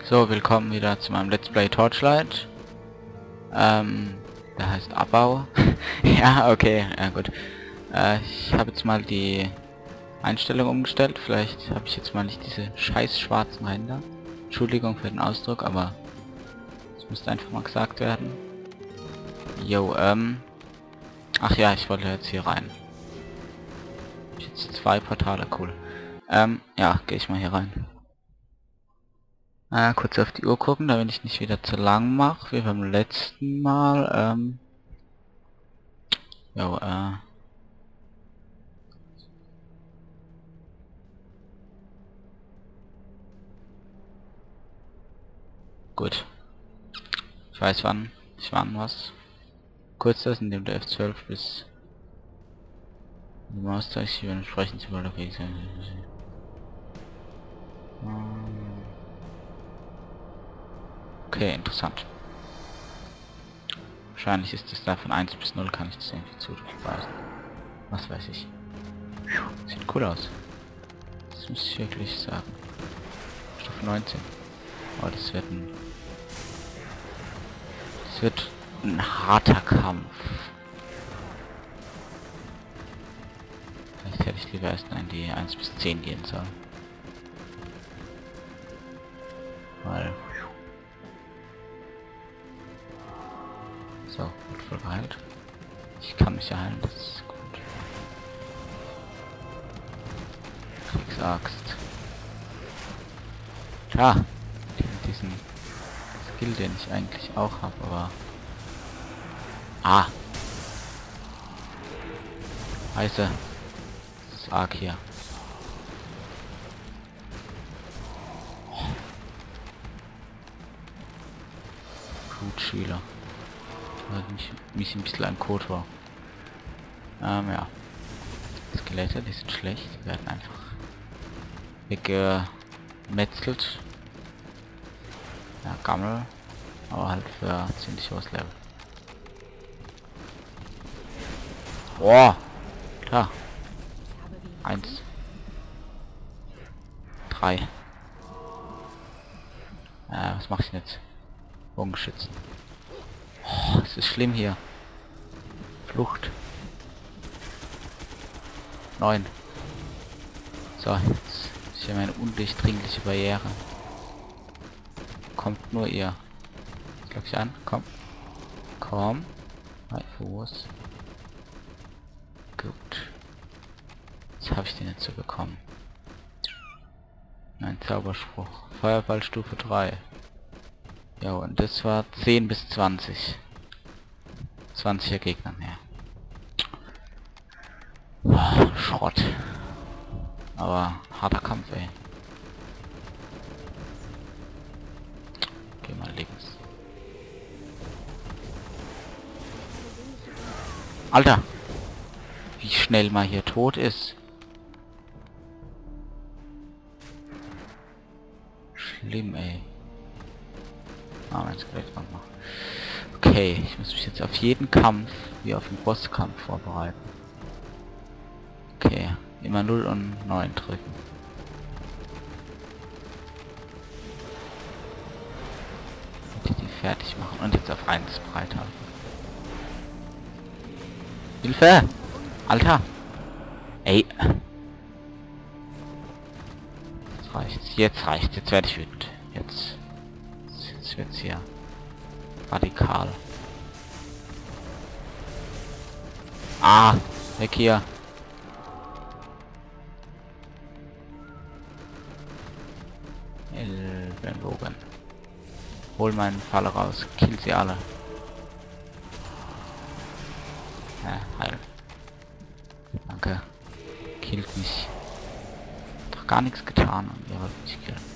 So, willkommen wieder zu meinem Let's Play Torchlight. Der heißt Abbau. Ja, okay, ja gut. Ich habe jetzt mal die Einstellung umgestellt. Vielleicht habe ich jetzt mal nicht diese scheiß schwarzen Ränder. Entschuldigung für den Ausdruck, aber es müsste einfach mal gesagt werden. Jo, ach ja, ich wollte jetzt hier rein. Jetzt 2 Portale, cool. Ja, gehe ich mal hier rein. Kurz auf die Uhr gucken, damit ich nicht wieder zu lang mache, wie beim letzten Mal. Jo, gut. Ich weiß wann was. Kurz das, indem der F12 bis die Maustaste entsprechend zu überlegen. Okay, interessant. Wahrscheinlich ist es da von 1 bis 0, kann ich das irgendwie zuweisen. Was weiß ich. Sieht cool aus. Das muss ich wirklich sagen. Stufe 19. Oh, das wird ein harter Kampf. Vielleicht hätte ich lieber erst in die 1 bis 10 gehen sollen. Weil... So, gut voll geheilt. Ich kann mich heilen, das ist gut. Kriegsaxt. Tja, diesen Skill, den ich eigentlich auch habe, aber... Ah! Scheiße. Das ist arg hier. Blutschüler. Mich ein bisschen ein Code war. Ja. Skelette, die sind schlecht, die werden einfach weggemetzelt. Ja, Gammel, aber halt für ziemlich hohes Level. Boah! Klar. 1. 3. Was mache ich denn jetzt? Bogenschützen. Oh, es ist schlimm hier. Flucht. 9. So, jetzt ist hier meine undurchdringliche Barriere. Kommt nur ihr. Lock ich an. Komm. Komm. Fuß. Gut. Jetzt habe ich den jetzt so bekommen. Ein Zauberspruch. Feuerballstufe 3. Ja, und das war 10 bis 20. 20er Gegner mehr. Oh, Schrott. Aber harter Kampf, ey. Geh mal links. Alter! Wie schnell man hier tot ist. Schlimm, ey. Ah, mein Skelett mal. Okay, ich muss mich jetzt auf jeden Kampf wie auf den Bosskampf vorbereiten. Okay, immer 0 und 9 drücken. Die fertig machen und jetzt auf 1 breit halten. Hilfe! Alter! Ey! Jetzt reicht's, jetzt werde ich wütend. Jetzt wird's hier radikal. Ah! Weg hier! Elbenbogen. Hol meinen Fall raus. Kill sie alle. Heil. Danke. Killt mich. Doch gar nichts getan und ihr wollt mich killen.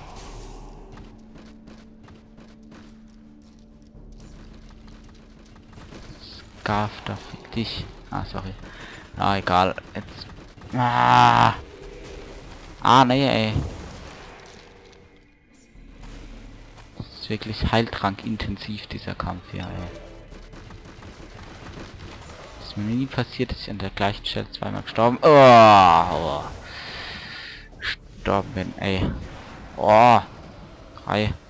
Scarf, da fick dich. Ah, sorry. Ah, egal. Jetzt. Nee, ey. Das ist wirklich Heiltrank intensiv, dieser Kampf hier, ey. Ist mir nie passiert, dass ich an der gleichen Stelle zweimal gestorben. Gestorben bin, ey. Oh. 3.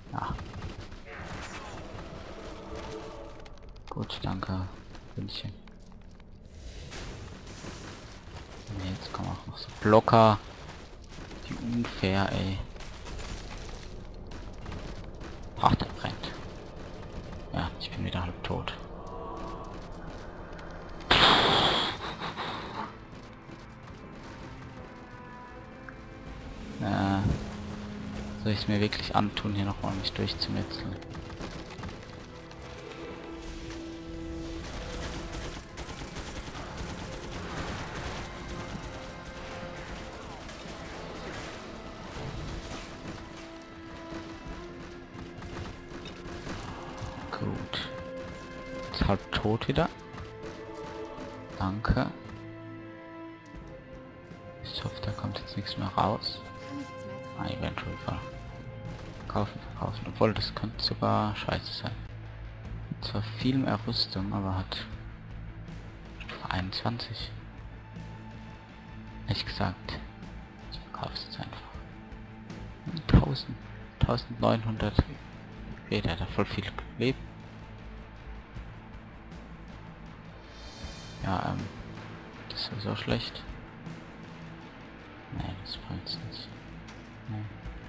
Gut, danke. Bündchen. Jetzt kommen auch noch so Blocker. Wie unfair, ey. Ach, der brennt. Ja, ich bin wieder halb tot. Soll ich es mir wirklich antun, hier nochmal mich durchzumetzeln? Gut. Ist halb tot wieder. Danke. Ich hoffe, da kommt jetzt nichts mehr raus. Ah, eventuell verkaufen. Obwohl, das könnte sogar scheiße sein. Zwar viel mehr Rüstung, aber hat 21. Ehrlich gesagt, ich verkaufe es jetzt einfach. 1900. Okay, der hat voll viel gelebt. Ja, das ist sowieso schlecht. Nee, das bringt's nicht. Nee.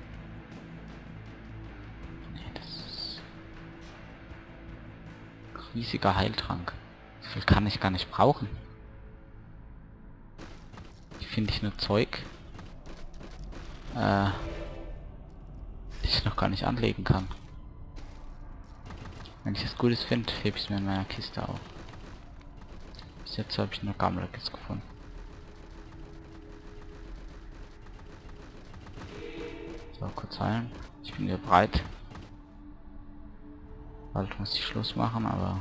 Nee, das ist riesiger Heiltrank. So viel kann ich gar nicht brauchen. Hier finde ich nur Zeug, das ich noch gar nicht anlegen kann. Wenn ich es Gutes finde, hebe ich es mir in meiner Kiste auf. Bis jetzt habe ich nur Gammelkes gefunden. So, kurz heilen. Ich bin hier bereit. Bald muss ich Schluss machen, aber...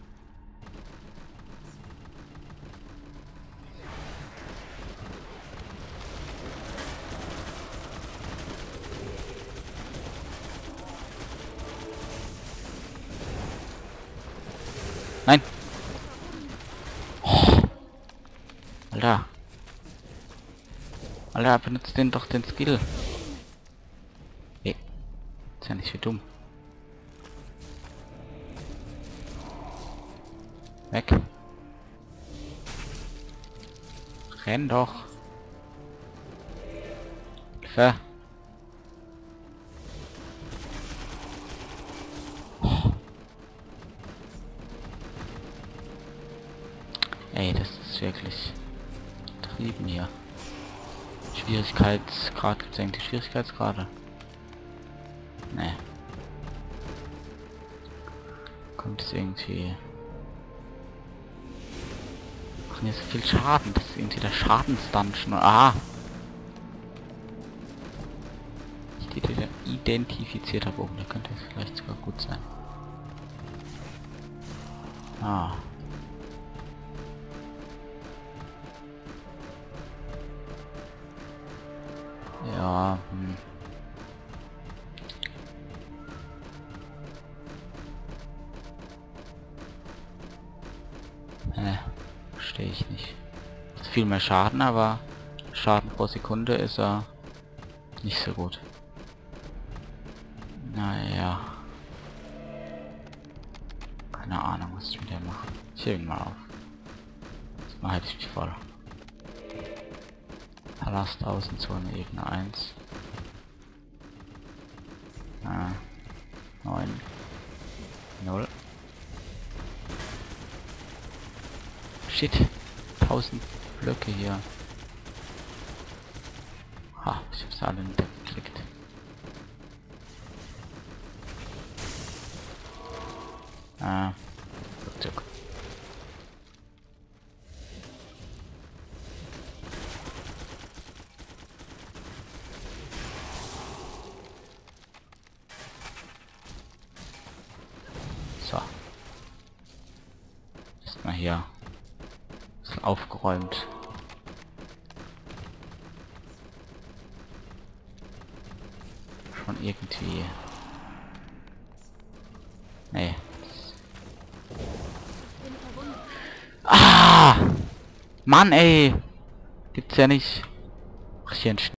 Nein! Oh. Alter! Alter, benutzt den doch den Skill! Nee. Ist ja nicht wie dumm. Weg! Renn doch! Hilfe! Ey, das ist wirklich betrieben hier. Schwierigkeitsgrad, gibt es eigentlich Schwierigkeitsgrade? Ne. Kommt es irgendwie... Machen hier so viel Schaden, das ist irgendwie der Schadensdungeon. Ah! Ich identifiziert habe oben, da könnte es vielleicht sogar gut sein. Ah. Ja, verstehe ich nicht. Ist viel mehr Schaden, aber Schaden pro Sekunde ist er nicht so gut. Naja. Keine Ahnung, was ich mit der mache. Ich hebe ihn mal auf. Jetzt mal halte ich mich voll. Palast Außenzone Ebene 1. 9. 0. Shit. 1000 Blöcke hier. Ha, ich hab's alle nicht geklickt. Rückzug. So. Ist mal hier aufgeräumt. Schon irgendwie... Nee. Ah! Mann, ey! Gibt's ja nicht. Ach, hier ein